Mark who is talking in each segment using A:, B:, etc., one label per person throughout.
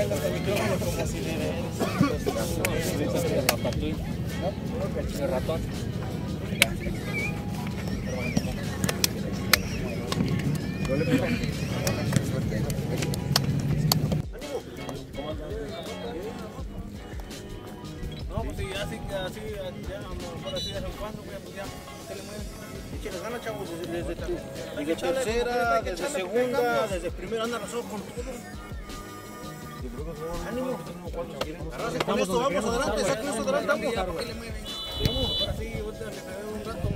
A: los micrófonos como si de Ratatouille, ¿no? El ratón. No, pues sí, así, ya a lo mejor así de vez en cuando, pues ya se le mueve. Échale ganas, chavos, desde tercera, desde segunda, desde primera, anda razón con todo. Ánimo. Arrase con esto, vamos adelante, saquen esto adelante, vamos. Vamos, ahora sí, ahorita le pegué un rato.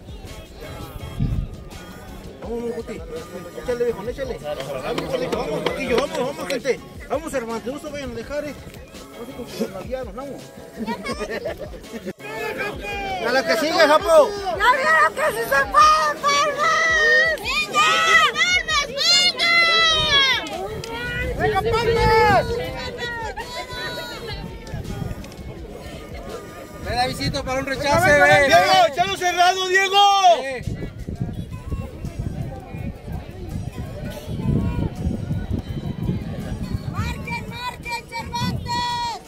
A: Vamos, Guti, échale, viejo, échale. Vamos, Paquillo, vamos, gente. Vamos, hermano, no se vayan a dejar, Vamos con sus navianos, vamos. A la que sigue, Japo.
B: ¡Ya vieron que si se puede, palmas! ¡Venga! ¡Venga, palmas!
A: Me da visita para un rechace, güey.
C: Diego, echalo cerrado, Diego.
B: ¡Marquen, Cervantes!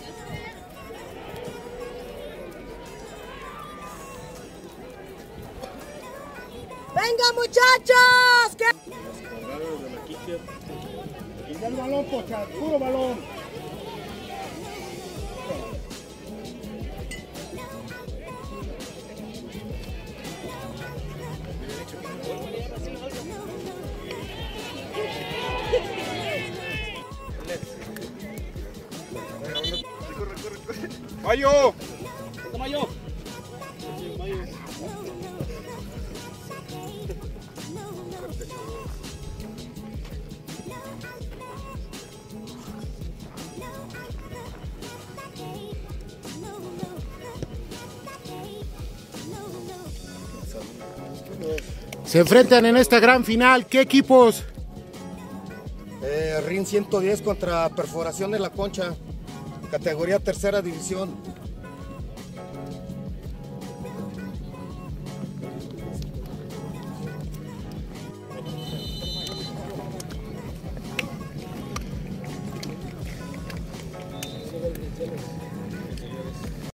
B: ¡Venga, muchachos!
C: Y el balón, pocha, puro balón. Mayo.
A: Mayo.
C: Se enfrentan en esta gran final. ¿Qué equipos?
D: RIN 110 contra Perforación de la Concha, categoría tercera división.